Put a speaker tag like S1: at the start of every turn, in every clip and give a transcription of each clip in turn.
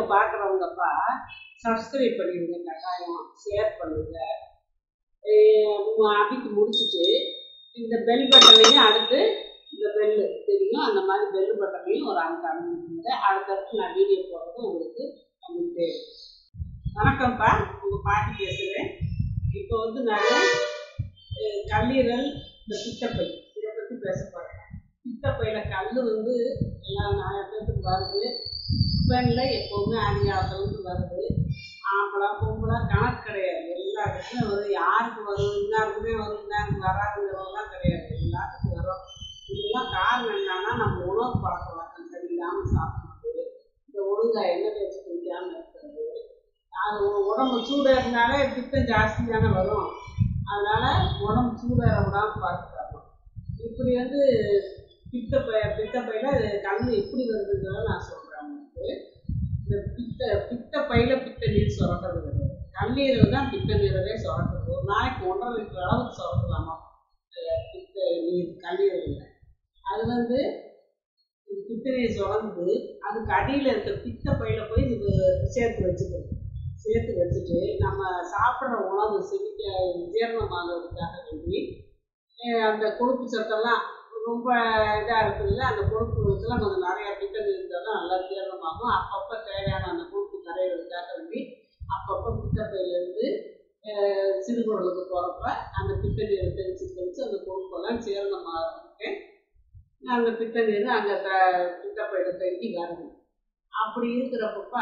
S1: பார்க்குறவங்கப்பா subscribe பண்ணிடுங்க, கட்டாயம் share பண்ணுங்க. அபிக்கு முடிச்சுட்டு இந்த பெல் பட்டனையும் அடுத்து இந்த பெல்லு தெரியும், அந்த மாதிரி பெல் பட்டனையும் ஒரு அமுக்குங்க. அடுத்தடுத்து நான் வீடியோ போடுறது உங்களுக்கு வந்துட்டே இருக்கும். வணக்கம்ப்பா, உங்கள் பாட்டி பேசுகிறேன். இப்போ வந்து நான் கல்லீரல், இந்த பித்தப்பை இதை பற்றி பேச போகிறேன். பித்தப்பையில் கல் வந்து எல்லாம் நிறைய பேருக்கு வருது. பெண்ணில் எப்போவுமே அதிகாரத்துலேருந்து வருது. ஆம்பளை பொம்பளை கணக்கு கிடையாது, எல்லாருக்குமே வரும். யாருக்கு வரும், இன்னாருக்குமே வரும், இன்னாருக்கு வராதுங்கிறவங்களாம் கிடையாது, எல்லாத்துக்கும் வரும். இதெல்லாம் காரணம் என்னன்னா, நம்ம உணவு பழக்க வழக்கம் சரியில்லாமல் சாப்பிட்றது, இந்த ஒழுங்காக எண்ணெய் தேய்ச்சி குடிக்காமல் இருக்கிறது, அது உடம்பு சூடாக இருந்தாலே பித்தம் ஜாஸ்தியான வரும். அதனால் உடம்பு சூடாக விடாமல் பார்த்துக்கணும். இப்படி வந்து பித்தப்பையில் கல் எப்படி வருதுங்கிறத நான் சொல்கிறேன் உங்களுக்கு. இந்த பித்தப்பையில் பித்த நீர் சுரக்கிறது கிடையாது, கல்லீரல் தான் பித்த நீரவே சுரக்கிறது. ஒரு நாளைக்கு 1.5 லிட்டர் அளவுக்கு சுரக்கலாமா பித்த நீர் கல்லீரலில். அது வந்து பித்த நீர் சுரந்து அதுக்கு அடியில் இருக்கிற பித்தப்பையில் போய் இது சேர்த்து வச்சுட்டு நம்ம சாப்பிட்ற உணவு ஜீரணமாகிறதுக்காக வேண்டி அந்த கொழுப்பு சத்தெல்லாம் ரொம்ப இதாக இருக்குதுல்ல, அந்த கொழுப்பு இதெல்லாம் கொஞ்சம் நிறையா பித்த நீர் இருந்தாலும் நல்லா ஜீரணமாகும். அப்பப்போ தேவையான அந்த கொழுப்பு கரையிறதுக்காக வேண்டி அப்பப்போ பித்தப்பையிலேருந்து சிறுகுடலுக்கு போகிறப்ப அந்த பித்த நீரை தெளித்து அந்த கொழுப்பெல்லாம் ஜீரணமாகிறதுக்கு அந்த பித்த நீர் அங்கே பித்தப்பையில் தங்கி வருது. அப்படி இருக்கிறப்ப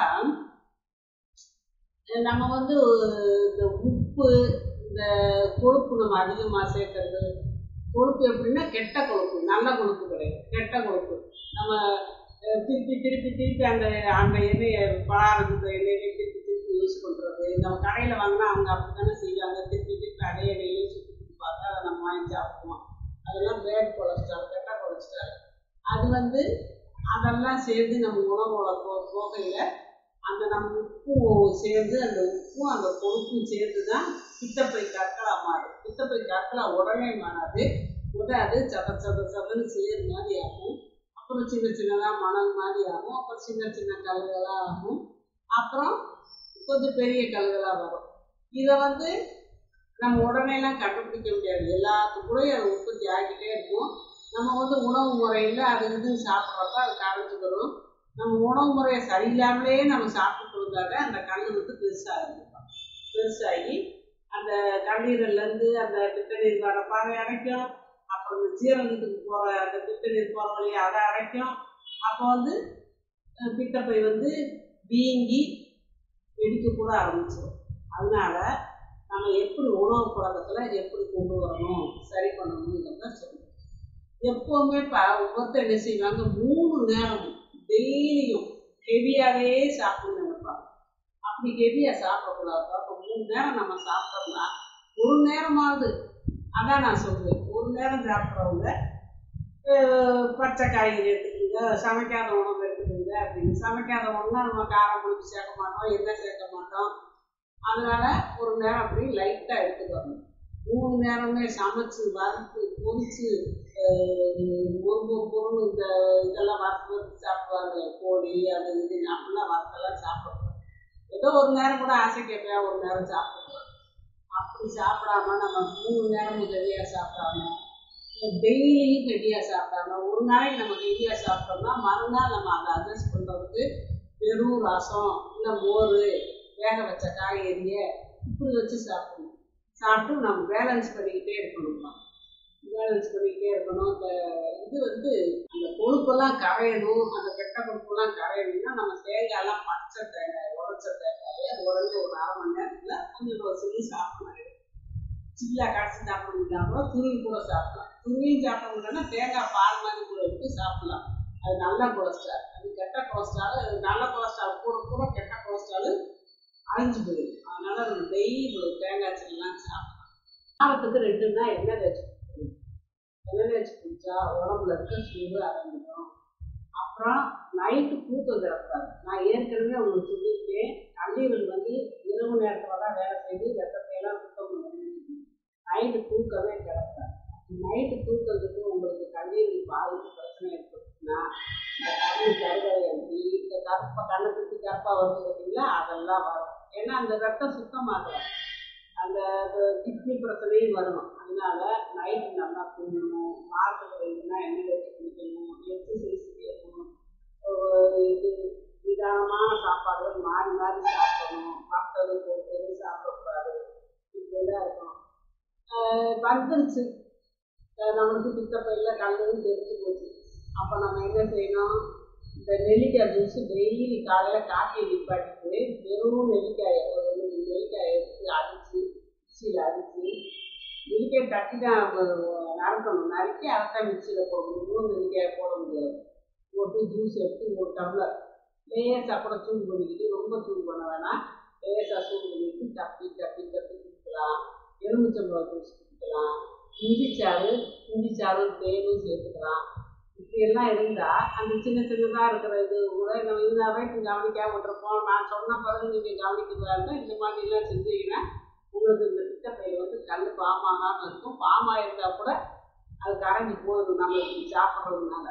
S1: நம்ம வந்து இந்த உப்பு, இந்த கொழுப்பு நம்ம அதிகமாக சேர்க்கறது. கொழுப்பு எப்படின்னா கெட்ட கொழுப்பு, நல்ல கொழுப்பு கிடையாது, கெட்ட கொழுப்பு. நம்ம திருப்பி அந்த எண்ணெயை பலாரத்துக்கு எண்ணெயிலே திருப்பி யூஸ் பண்ணுறது. நம்ம கடையில் வாங்கினா அவங்க அப்படி தானே செய்வாங்க, திருப்பி அதே எண்ணெயிலே சுற்றி பார்த்தா அதை நம்ம வாங்கி சாப்பிடுவோம். அதெல்லாம் பேட் கொலஸ்ட்ரால், கெட்ட கொலஸ்ட்ரால். அது வந்து அதெல்லாம் சேர்ந்து நம்ம உணவோட போகையில் அந்த நம்ம உப்பும் சேர்ந்து, அந்த உப்பும் அந்த கொழுப்பும் சேர்ந்து தான் பித்தப்பை கற்களாக மாறும். பித்தப்பை கற்களாக உடனே மாறாது, அது சதன்னு செய்யற மாதிரி ஆகும். அப்புறம் சின்னதாக மணல் மாதிரி ஆகும். அப்புறம் சின்ன கல்லுகளாக ஆகும். அப்புறம் கொஞ்சம் பெரிய கல்லுகளாக வரும். இதை வந்து நம்ம உடனேலாம் கண்டுபிடிக்க முடியாது, எல்லாத்துக்கூடயும் அது உற்பத்தி ஆகிக்கிட்டே இருக்கும். நம்ம வந்து உணவு முறையில் அது இதுன்னு சாப்பிட்றப்ப அது கரைஞ்சி வரும். நம்ம உணவு முறையை சரியில்லாமலே நம்ம சாப்பிட்டு இருந்தாலே அந்த கல் வந்து பெருசாகி அந்த கல்லீரல்லேருந்து அந்த பித்த நீர் வர பாதை அடைக்கும். அப்புறம் இந்த ஜீரணத்துக்கு போகிற அந்த பித்த நீர் போகிற வழியை அதை அடைக்கும். அப்போ வந்து பித்தப்பை வந்து வீங்கி வெடிக்கக்கூட ஆரம்பிச்சிடும். அதனால நம்ம எப்படி உணவு பழக்கத்தில் எப்படி கொண்டு வரணும், சரி பண்ணணுங்கிறத சொல்லுவோம். எப்போவுமே ஒவ்வொருத்தர் என்ன செய்வாங்க, 3 நேரமும் டெய்லியும் ஹெவியாகவே சாப்பிடணும்னு நினைப்பாங்க. அப்படி ஹெவியாக சாப்பிடக்கூடாது. அப்போ 3 நேரம் நம்ம சாப்பிட்டோம்னா ஒரு நேரமாவது, அதான் நான் சொல்லுவேன், ஒரு நேரம் சாப்பிட்றவங்க பச்சை காய்கறி எடுத்துக்கோங்க, சமைக்காத உணவு எடுத்துக்கோங்க. அப்படின்னு சமைக்காத உணவுனா நம்ம காரம் புளிப்பு சேர்க்க மாட்டோம், எண்ணெய் சேர்க்க மாட்டோம். அதனால ஒரு நேரம் அப்படி லைட்டாக எடுத்துக்கணும். 3 நேரமே சமைச்சு வறுத்து பொரிச்சு ஒரு பொருள் இந்த இதெல்லாம் வறுத்து சாப்பிடுவாங்க, கோழி அது இது அப்படிலாம் வறுத்தெல்லாம் சாப்பிடுவாங்க. ஏதோ ஒரு நேரம் கூட ஆசைக்கு எப்பயா ஒரு நேரம் சாப்பிடுவோம். அப்படி சாப்பிடாம நம்ம 3 நேரமும் ஹெவியாக சாப்பிடாம, டெய்லியும் ஹெவியாக சாப்பிடாம, ஒரு நாளைக்கு நம்ம ஹெவியாக சாப்பிட்டோம்னா மறுநாள் நம்ம அதை அட்ஜஸ்ட் பண்ணுறதுக்கு வெறும் ரசம் இல்லை மோர், வேக வச்ச காய்கறியை இப்படி வச்சு சாப்பிடணும். சாப்பிட்டு நம்ம பேலன்ஸ் பண்ணிக்கிட்டே இருக்கணும்ப்பா, பேலன்ஸ் பண்ணிக்கிட்டே இருக்கணும். இந்த இது வந்து அந்த கொழுப்பெல்லாம் கரையணும், அந்த கெட்ட கொழுப்பெல்லாம் கரையணும்னா நம்ம தேங்காயெல்லாம் பச்சை தேங்காய், உடச்ச தேங்காயை அது உடனே ஒரு 1/2 மணி நேரத்தில் கொஞ்சம் சொல்லி சாப்பிடணும். சில்லா கடைச்சி சாப்பிட முடியாம துருவி கூட சாப்பிடலாம். துருவியும் சாப்பிட முடியலன்னா தேங்காய் பால் மாதிரி கூட எடுத்து சாப்பிடலாம். அது நல்ல கொலஸ்ட்ரால். அது கெட்ட கொலஸ்ட்ரால், நல்ல கொலஸ்ட்ரால் கூட கெட்ட கொலஸ்ட்ரால் அழிஞ்சு போயிடும். அதனால நம்ம டெய்லி தேங்காய் சில்லாம் சாப்பிடலாம். வாரத்துக்கு 2 நாள் எண்ணெய் தேய்ச்சி குடிக்கணும். எண்ணெய் தேய்ச்சி குடித்தா உடம்புல இருக்க சூடு அடங்கிடும். அப்புறம் நைட்டு தூக்கம் கிடக்காது. நான் ஏற்கனவே உங்களுக்கு சொல்லியிருக்கேன், கல்லீரல் வந்து இரவு நேரத்தில் தான் வேலை செய்து ரத்தத்தையெல்லாம் சுத்தம் பண்ணணும். நைட்டு தூக்கமே கிடக்காது. நைட்டு தூக்கத்துக்கு உங்களுக்கு கல்லீரல் பாதிப்பு பிரச்சனை ஏற்படும். இந்த கண்ணு கருவறையாகி இந்த கண்ணை சுற்றி கருப்பாக வருது பார்த்தீங்களா, அதெல்லாம் வரும். ஏன்னா அந்த ரத்தம் சுத்தமாகல, அந்த கிட்னி பிரச்சனையும் வரணும். அதனால நைட்டு நல்லா தூங்கணும், மார்க்கெட் வேணும்னா எண்ணெய் வச்சு குடிக்கணும், எக்ஸசைஸ் செய்யணும், இது நிதானமான சாப்பாடுகள் மாறி மாறி சாப்பிடணும், சாப்பிட்டது பொறுத்தது சாப்பிடக்கூடாது, இப்படிலாம் இருக்கணும். வந்துருச்சு நம்மளுக்கு பித்தப்பையில் கல்லுன்னு தெரிஞ்சு போச்சு. அப்போ நம்ம என்ன செய்யணும், இந்த நெல்லிக்காய் ஜூஸு டெய்லி காலையில் காஃபியை நிப்பாட்டிட்டு வெறும் நெல்லிக்காயை ஒரு 2 நெல்லிக்காயை எடுத்து அடித்து மிக்சியில் அடித்து, நெல்லிக்காயை தட்டி தான் நறுக்கணும், நறுக்கி அரைத்தான் மிக்சியில் போடணும். 3 நெல்லிக்காயை போட முடியாது. போட்டு ஜூஸ் எடுத்து 1 டம்ளர் லேசாக கூட சூடு பண்ணிக்கிட்டு, ரொம்ப சூடு பண்ண வேணாம், லேசாக சூடு பண்ணிக்கிட்டு தப்பி தப்பி தப்பி குடிக்கலாம். எலுமிச்சம்பழம் ஜூஸ் குடிக்கலாம். இஞ்சிச்சாறு தேனும் சேர்த்துக்கலாம். இப்படியெல்லாம் இருந்தால் அந்த சின்ன சின்னதாக இருக்கிற இது கூட நம்ம இருந்தாவே கவனிக்காம விட்டுருப்போம். நான் சொன்ன பிறகு நீங்கள் கவனிக்கிறாங்க. இந்த மாதிரிலாம் செஞ்சீங்கன்னா உங்களுக்கு இந்த பித்தப்பையில் வந்து கல் பாம் ஆகாமல் இருக்கும். பாமாக இருந்தால் கூட அது கரைஞ்சி போயிடும் நம்ம இப்படி சாப்பிட்றதுனால.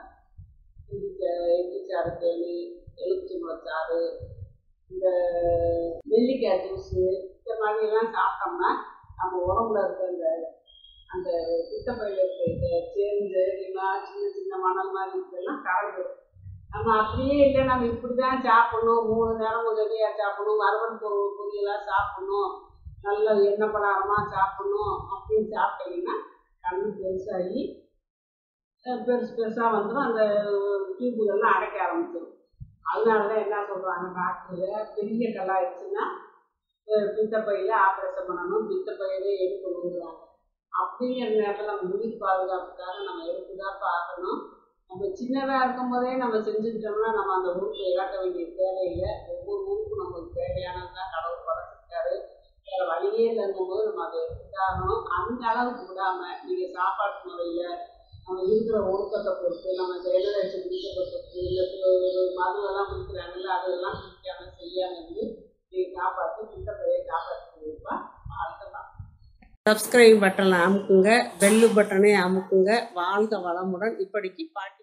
S1: இஞ்சிச்சாறு தேன், எலுமிச்சம்பழச்சாறு, இந்த நெல்லிக்காய் ஜூஸு, இந்த மாதிரியெல்லாம் சாப்பிட்டோம்னா நம்ம உடம்புல இருக்க அந்த பித்தப்பையில் இருக்க இந்த சேர்ந்து சின்ன சின்ன மணல் மாதிரி இதெல்லாம் கரைஞ்சிடும். நம்ம அப்படியே இல்லை, நம்ம இப்படி தான் சாப்பிட்ணும், 3 நேரம் உதவியாக சாப்பிடணும், வறுவல் பொரியலாக சாப்பிட்ணும், நல்ல எண்ணெய் பலகாரமாக சாப்பிட்ணும் அப்படின்னு சாப்பிட்டீங்கன்னா கண்ணு பெருசாகி பெருசாக வந்துடும். அந்த டியூபுகள்லாம் அடைக்க ஆரம்பிச்சிடும். அதனால தான் என்ன சொல்கிறாங்க டாக்டரில், பெரிய கல்லாயிடுச்சுன்னா பித்தப்பையில் ஆப்ரேஷன் பண்ணணும், பித்தப்பையவே எடுக்கணுங்கிறாங்க. அப்படிங்கிற நேரத்தில் நம்ம உயிர் பாதுகாப்புக்காக நம்ம எடுத்துதான் பார்க்கணும். நம்ம சின்னதாக இருக்கும்போதே நம்ம செஞ்சுக்கிட்டோம்னா நம்ம அந்த உறுப்பை இழக்க வேண்டிய தேவையில்லை. ஒவ்வொரு உறுப்பும் நம்மளுக்கு தேவையானதுதான் கடவுள் படைச்சிருக்காரு. வேறு வழியே இல்லைங்கும்போது நம்ம அதை எடுத்துட்டாகணும். அந்த அளவுக்கு விடாமல் நீங்கள் சாப்பாட்டு முறையில் நம்ம இருக்கிற ஒழுக்கத்தை பொறுத்து, நம்ம இந்த எண்ணெய் வச்சு குடிக்கிறத பொறுத்து, இல்லை மதுவெல்லாம் குடிக்கிறாங்கல்ல, அதெல்லாம் குடிக்காமல் செய்யாமல் இருந்து நீங்கள் காப்பாற்றி பித்தப்பையை காப்பாற்றி கொடுப்பா. வாழ்க்கலாம். சப்ஸ்கிரைப் பட்டனை அமுக்குங்க, பெல்லு பட்டனை அமுக்குங்க. வாழ்க வளமுடன். இப்படிக்கு பாட்டி